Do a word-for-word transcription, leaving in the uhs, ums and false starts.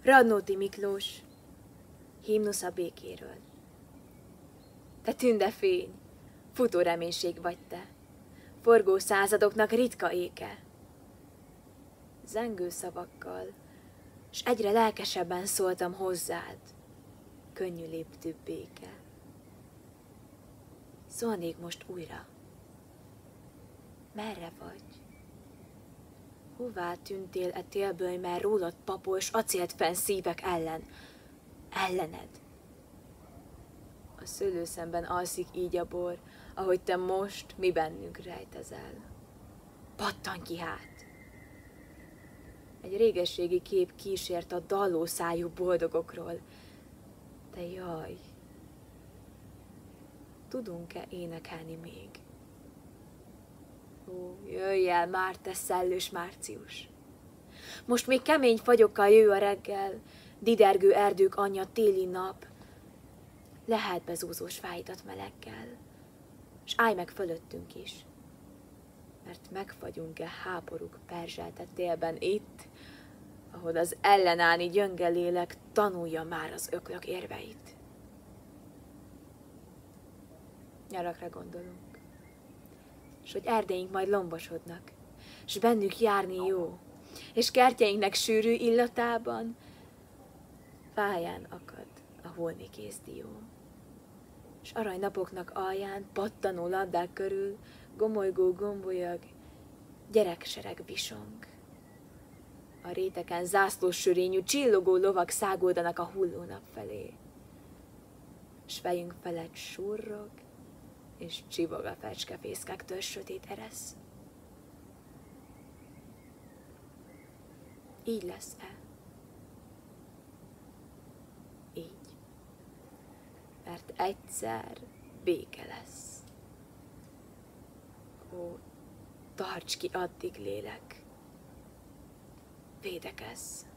Radnóti Miklós, himnusz a békéről. Te tündefény, futó reménység vagy te, forgó századoknak ritka éke. Zengő szavakkal, s egyre lelkesebben szóltam hozzád, könnyű léptű béke. Szólnék most újra. Merre vagy? Hová tűntél e télből, mert rólad papol, s acélt fenn szívek ellen? Ellened. A szőlőszemben alszik így a bor, ahogy te most mi bennünk rejtezel. Pattanj ki hát! Egy régességi kép kísért a dalló szájú boldogokról. De jaj! Tudunk-e énekelni még? Ó, jöjj el már, te szellős március! Most még kemény fagyokkal jő a reggel, didergő erdők anyja téli nap. Lehet bezúzós fáidat meleggel, s állj meg fölöttünk is, mert megfagyunk-e háborúk perzselte télben itt, ahol az ellenállni gyönge lélek tanulja már az öklök érveit. Nyarakra gondolunk, s hogy erdeink majd lombosodnak, s bennük járni jó, és kertjeinknek sűrű illatában fáján akad a holmi kézdió. S aranynapoknak alján pattanó labdák körül gomolygó gombolyag, gyereksereg visong. A réteken zászlós sörényű, csillogó lovak szágoldanak a hulló nap felé. S fejünk felett surrog, és csivog a fecskefészkektől sötét eresz. Így lesz-e? Így. Mert egyszer béke lesz. Ó, tarts ki addig, lélek! Védekezz!